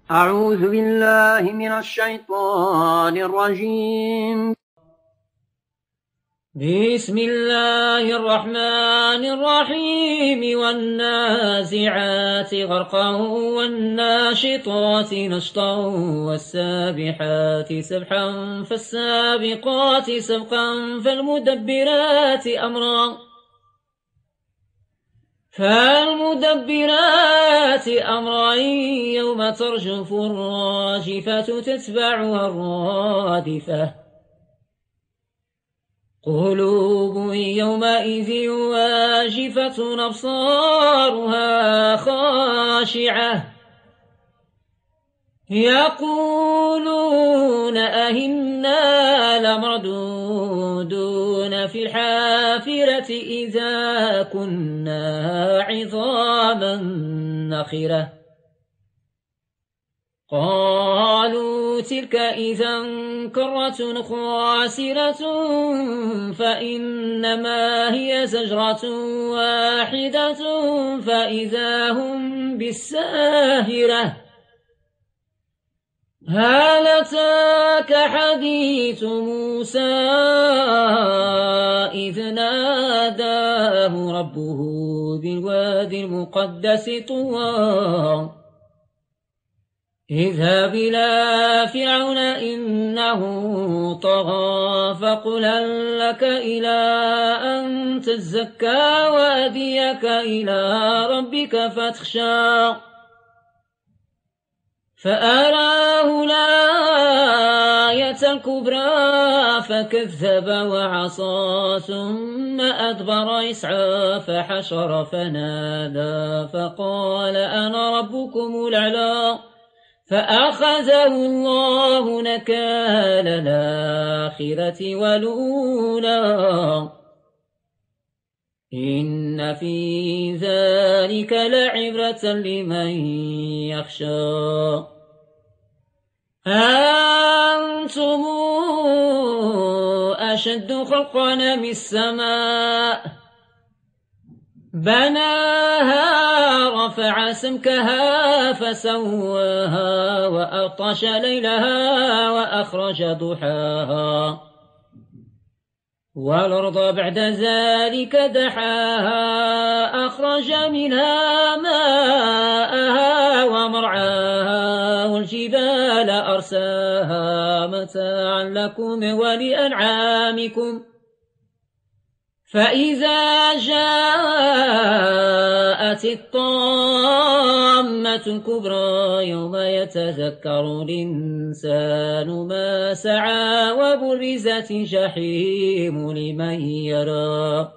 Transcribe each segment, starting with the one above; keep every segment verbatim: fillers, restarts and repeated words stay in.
أعوذ بالله من الشيطان الرجيم. بسم الله الرحمن الرحيم والنازعات غرقا والناشطات نشطا والسابحات سبحا فالسابقات سبقا فالمدبرات أمرا فالمدبرات أمرا يوم ترجف الراجفة تتبعها الرادفة قلوب يومئذ واجفة أبصارها خاشعة يقولون أئنا لمردودون في الحافرة إذا كنا عظاما نخرة قالوا تلك إذا كرة خاسرة فإنما هي زجرة واحدة فإذا هم بالساهرة هل أتاك حديث موسى إذ ناداه ربه بالوادي المقدس طوى اذهب إلى فرعون إنه طغى فقل هل لك إلى أن تزكى وأهديك إلى ربك فتخشى فأراه الآية الكبرى فكذب وعصى ثم أدبر يسعى فحشر فنادى فقال أنا ربكم الأعلى فأخذه الله نكال الآخرة والأولى إن في ذلك لعبرة لمن يخشى أنتم أشد خلقا من السماء بناها رفع سمكها فسواها وأغطش ليلها وأخرج ضحاها والأرض بعد ذلك دحاها أخرج منها ماءها ومرعاها والجبال أرساها متاعا لكم ولأنعامكم فإذا جاءت الطامة الكبرى يوم يتذكر الإنسان ما سعى وبرزت الجحيم لمن يرى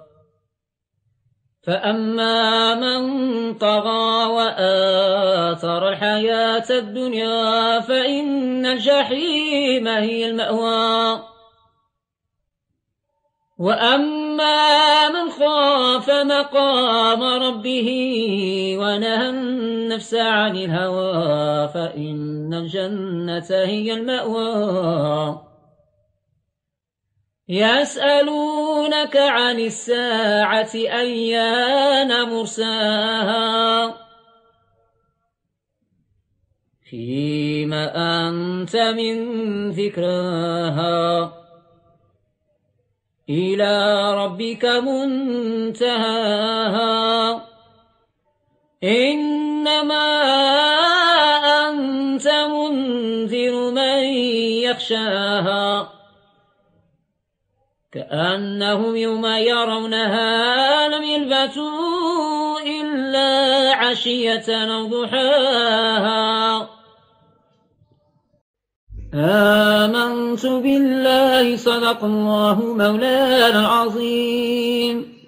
فأما من طغى وآثر الحياة الدنيا فإن الجحيم هي المأوى وأما من خاف مقام ربه ونهى النفس عن الهوى فإن الجنة هي المأوى يسألونك عن الساعة أيان مرساها فيما أنت من ذكراها إلى ربك منتهاها إنما أنت منذر من يخشاها كأنهم يوم يرونها لم يلبثوا إلا عشية أو ضحاها آمنت بالله صدق الله مولانا العظيم.